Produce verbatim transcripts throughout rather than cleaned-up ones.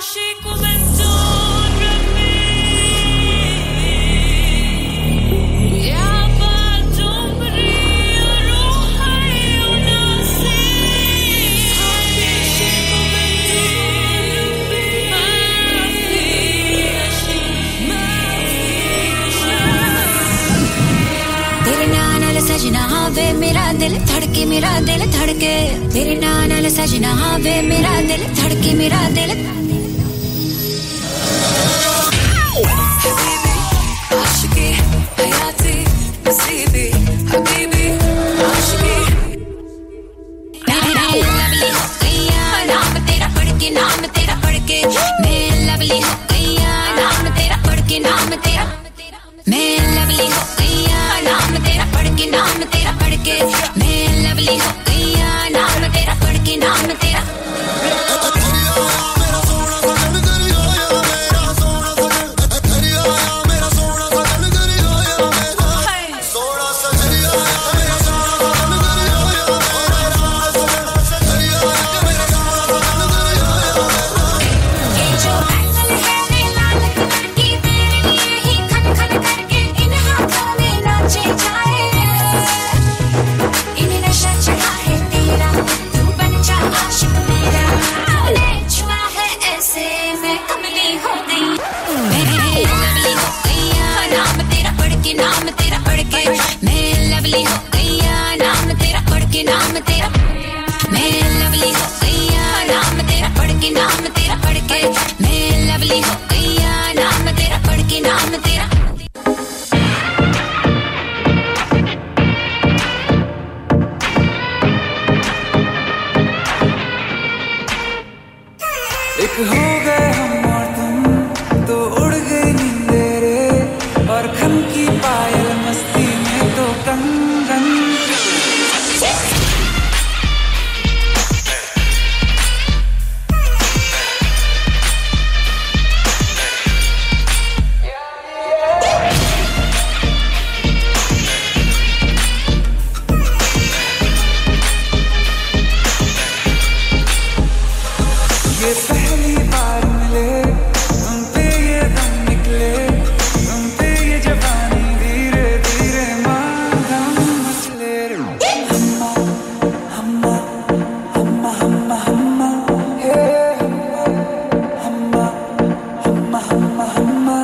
वे मेरा दिल धड़के मेरा दिल धड़के तेरे नाम नाल सजना वे मेरा दिल धड़के मेरा दिल आशिकी हयाती नसीबी हबीबी आशिकी मैं लवली हो गया नाम तेरा पढ़ के नाम तेरा पढ़ के मैं लवली हो गया नाम तेरा पढ़ के नाम तेरा मैं लवली हो गया नाम तेरा पढ़ के नाम तेरा पढ़ के मैं लवली हो गया नाम तेरा पढ़ के नाम तेरा नाम तेरा पढ़ के मैं लवली हो गया नाम तेरा पढ़ के नाम तेरा मैं लवली हो गया नाम तेरा पढ़ के नाम तेरा पढ़ के मैं लवली हो गया नाम तेरा पढ़ के नाम तेरा एक हो गए हम और तुम तो उड़ गई नींदे रे और खन की पायल मस्ती में तो कंगन ये पहली बार मिले तुम पे ये दम निकले तुम पे ये जवानी धीरे धीरे मांगम मचले हम्मा हम्मा हम्मा हम्मा हम्मा हे हम्मा हम्मा हम्मा हम्मा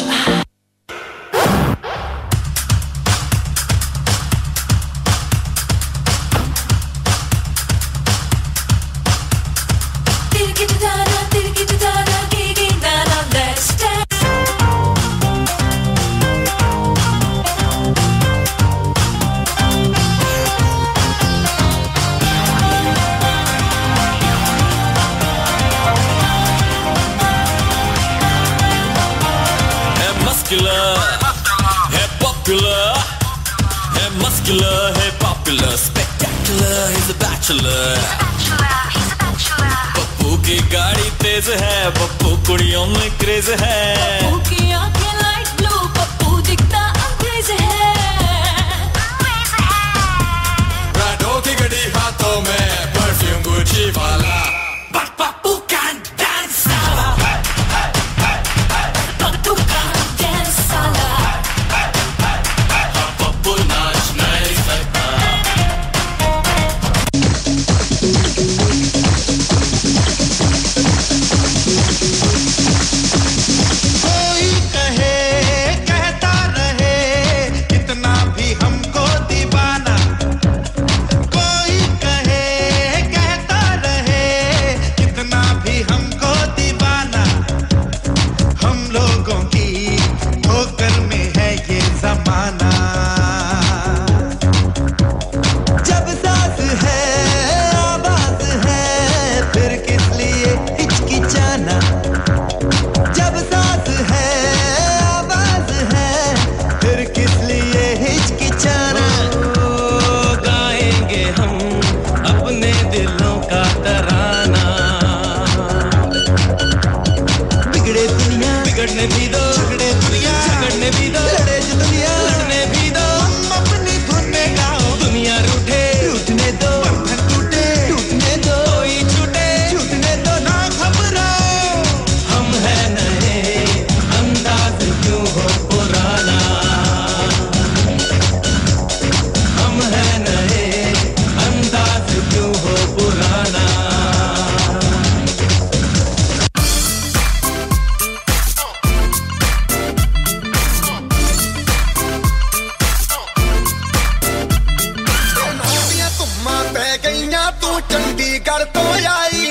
है popular, है muscular, है popular, spectacular, he's a bachelor. Pappu की गाड़ी तेज है, पप्पू कुड़ियों में क्रेज है. पप्पू की आंखें लाइट ब्लू, पप्पू दिखता अंग्रेज है. प्राडो की घड़ी हाथों में, परफ्यूम गुची वाला. But पप्पू can dance साला. पप्पू can dance साला. पप्पू नाच नहीं सकता. कोई चंडीगढ़ तो आई